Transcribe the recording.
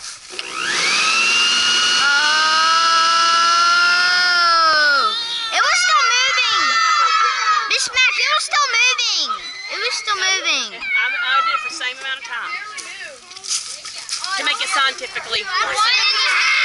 Oh! It was still moving! Miss Mac, it was still moving! It was still moving. I did it for the same amount of time. To make it scientifically more sense.